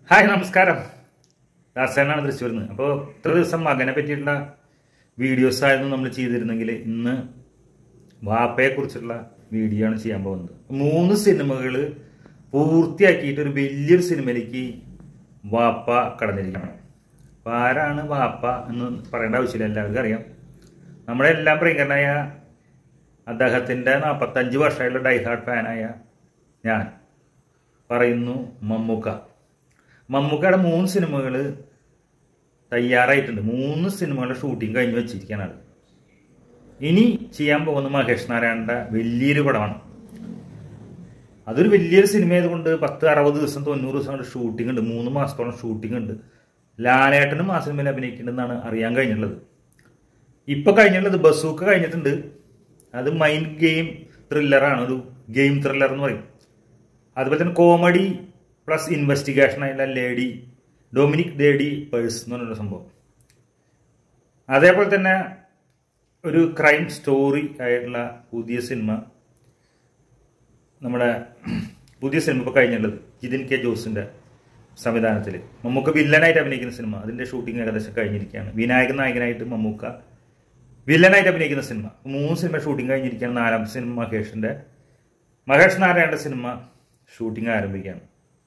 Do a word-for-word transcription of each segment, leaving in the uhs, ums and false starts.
Hi നമസ്കാരം. ദാസേട്ടനാണ് തൃശ്ശൂരിൽ നിന്ന്. അപ്പോൾ ഇത്ര ദിവസം മകനെ പറ്റിയിട്ടുള്ള വീഡിയോസ് ആയിരുന്നു നമ്മൾ ചെയ്തിരുന്നെങ്കിൽ ഇന്ന് വാപ്പയെക്കുറിച്ചുള്ള വീഡിയോ ആണ് ചെയ്യാൻ പോകുന്നത്. മൂന്ന് സിനിമകൾ പൂർത്തിയാക്കിയിട്ട് ഒരു വലിയൊരു സിനിമയിലേക്ക് വാപ്പ കടന്നിരിക്കണം. അപ്പോൾ ആരാണ് വാപ്പ എന്ന് പറയേണ്ട ആവശ്യമില്ല, എല്ലാവർക്കും അറിയാം. നമ്മുടെ എല്ലാം പ്രിയങ്കരനായ അദ്ദേഹത്തിൻ്റെ നാൽപ്പത്തഞ്ച് വർഷമായുള്ള ഡൈഹാർഡ് ഫാനായ ഞാൻ പറയുന്നു മമ്മൂക്ക. മമ്മൂക്കയുടെ മൂന്ന് സിനിമകൾ തയ്യാറായിട്ടുണ്ട്. മൂന്ന് സിനിമകളുടെ ഷൂട്ടിംഗ് കഴിഞ്ഞ് വെച്ചിരിക്കാനാണ്. ഇനി ചെയ്യാൻ പോകുന്ന മഹേഷ് നാരായണൻ്റെ വലിയൊരു പടമാണ്. അതൊരു വലിയൊരു സിനിമ ആയതുകൊണ്ട് പത്ത് അറുപത് ദിവസം തൊണ്ണൂറ് ദിവസം ഷൂട്ടിംഗ് ഉണ്ട്. മൂന്ന് മാസത്തോളം ഷൂട്ടിംഗ് ഉണ്ട്. ലാലേട്ടനും ആ സിനിമയിൽ അഭിനയിക്കുന്നുണ്ടെന്നാണ് അറിയാൻ കഴിഞ്ഞിട്ടുള്ളത്. ഇപ്പൊ കഴിഞ്ഞിട്ടുള്ളത് ബസൂക്ക കഴിഞ്ഞിട്ടുണ്ട്. അത് മൈൻഡ് ഗെയിം ത്രില്ലറാണ്, ഒരു ഗെയിം ത്രില്ലർ എന്ന് പറയും. അതുപോലെ തന്നെ കോമഡി പ്ലസ് ഇൻവെസ്റ്റിഗേഷൻ ആയിട്ടുള്ള ലേഡി ഡൊമിനിക് ലേഡി പേഴ്സ് എന്ന് പറഞ്ഞൊരു സംഭവം. അതേപോലെ തന്നെ ഒരു ക്രൈം സ്റ്റോറി ആയിട്ടുള്ള പുതിയ സിനിമ, നമ്മുടെ പുതിയ സിനിമ ഇപ്പോൾ കഴിഞ്ഞുള്ളത് ജിതിൻ കെ ജോസിൻ്റെ സംവിധാനത്തിൽ മമ്മൂക്ക വില്ലനായിട്ട് അഭിനയിക്കുന്ന സിനിമ. അതിൻ്റെ ഷൂട്ടിംഗ് ഏകദേശം കഴിഞ്ഞിരിക്കുകയാണ്. വിനായകൻ നായകനായിട്ട് മമ്മൂക്ക വില്ലനായിട്ട് അഭിനയിക്കുന്ന സിനിമ. മൂന്ന് സിനിമ ഷൂട്ടിംഗ് കഴിഞ്ഞിരിക്കുകയാണ്. നാലാമത്തെ സിനിമ മഹേഷിൻ്റെ മഹേഷ് നാരായണൻ്റെ സിനിമ ഷൂട്ടിംഗ് ആരംഭിക്കുകയാണ്.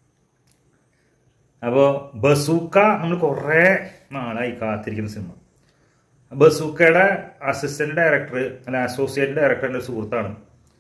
അപ്പോൾ ബസൂക്ക നമ്മൾ കുറേ നാളായി കാത്തിരിക്കുന്ന സിനിമ. ബസൂക്കയുടെ അസിസ്റ്റന്റ് ഡയറക്ടർ അല്ല അസോസിയേറ്റ് ഡയറക്ടറിൻ്റെ സുഹൃത്താണ്.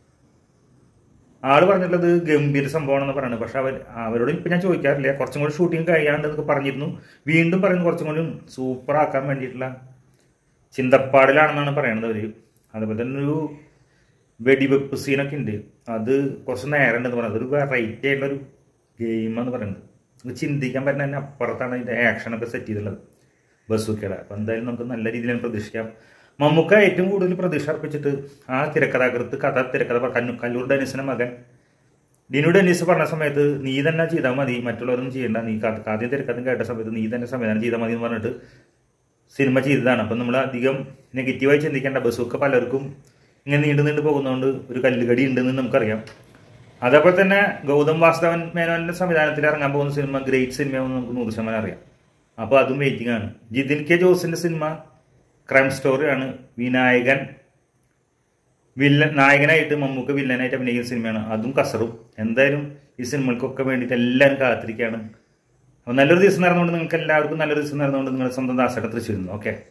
ആള് പറഞ്ഞിട്ടുള്ളത് ഗംഭീര സംഭവമാണെന്ന് പറയുന്നത്. പക്ഷെ അവർ അവരോട് ഇപ്പം ഞാൻ ചോദിക്കാറില്ല, കുറച്ചും കൂടി ഷൂട്ടിംഗ് കഴിയാണ്ട് എന്നൊക്കെ പറഞ്ഞിരുന്നു. വീണ്ടും പറയുന്നു കുറച്ചും കൂടി സൂപ്പർ ആക്കാൻ വേണ്ടിയിട്ടുള്ള ചിന്തപ്പാടിലാണെന്നാണ് പറയണത് അവർ. അതുപോലെ തന്നെ ഒരു വെടിവെപ്പ് സീനൊക്കെ ഉണ്ട്. അത് കുറച്ച് നേരം ഉണ്ടെന്ന് പറയുന്നത്. അതൊരു വെറൈറ്റി ആയിട്ടുള്ളൊരു ഗെയിമെന്ന് പറയുന്നത്. ചിന്തിക്കാൻ പറ്റുന്ന തന്നെ അപ്പുറത്താണ് ഇതിൻ്റെ ആക്ഷനൊക്കെ സെറ്റ് ചെയ്തിട്ടുള്ളത് ബസൂക്കയുടെ. അപ്പം എന്തായാലും നമുക്ക് നല്ല രീതിയിൽ പ്രതീക്ഷിക്കാം. മമ്മൂക്ക ഏറ്റവും കൂടുതൽ പ്രതീക്ഷ അർപ്പിച്ചിട്ട് ആ തിരക്കഥാകൃത്ത് കഥ തിരക്കഥ കണ്ണു കല്ലൂർ ഡെനീസിൻ്റെ മകൻ ഡിനു ഡെനീസ് പറഞ്ഞ സമയത്ത് നീ തന്നെ ചെയ്താൽ മതി, മറ്റുള്ളവരൊന്നും ചെയ്യേണ്ട, നീ ആദ്യം തിരക്കഥം കേട്ട സമയത്ത് നീ തന്നെ സംവിധാനം ചെയ്താൽ മതി എന്ന് പറഞ്ഞിട്ട് സിനിമ ചെയ്തതാണ്. അപ്പം നമ്മൾ അധികം നെഗറ്റീവായി ചിന്തിക്കേണ്ട. ബസൂക്ക പലർക്കും ഇങ്ങനെ നീണ്ടു നീണ്ടു പോകുന്നതുകൊണ്ട് ഒരു കല്ലുകടി ഉണ്ടെന്ന് നമുക്കറിയാം. അതേപോലെ തന്നെ ഗൗതം വാസുദേവൻ മേനോന്റെ സംവിധാനത്തിൽ ഇറങ്ങാൻ പോകുന്ന സിനിമ ഗ്രേറ്റ് സിനിമയാണെന്ന് നമുക്ക് നൂറ് ശതമാനം അറിയാം. അപ്പോൾ അതും വെയിറ്റിംഗ് ആണ്. ജിതിൻ കെ ജോസിന്റെ സിനിമ ക്രൈം സ്റ്റോറിയാണ്. വിനായകൻ വില്ലൻ നായകനായിട്ട് മമ്മൂക്ക വില്ലനായിട്ട് അഭിനയിക്കുന്ന സിനിമയാണ്. അതും കസറും. എന്തായാലും ഈ സിനിമകൾക്കൊക്കെ വേണ്ടിയിട്ട് എല്ലാവരും കാത്തിരിക്കുകയാണ്. അപ്പോൾ നല്ലൊരു ദിവസം നടന്നുകൊണ്ട് നിങ്ങൾക്ക് എല്ലാവർക്കും നല്ലൊരു ദിവസം നടന്നുകൊണ്ട് നിങ്ങളുടെ സ്വന്തം ദാസേട്ടൻ തൃശ്ശൂരിൽ നിന്ന്. ഓക്കെ.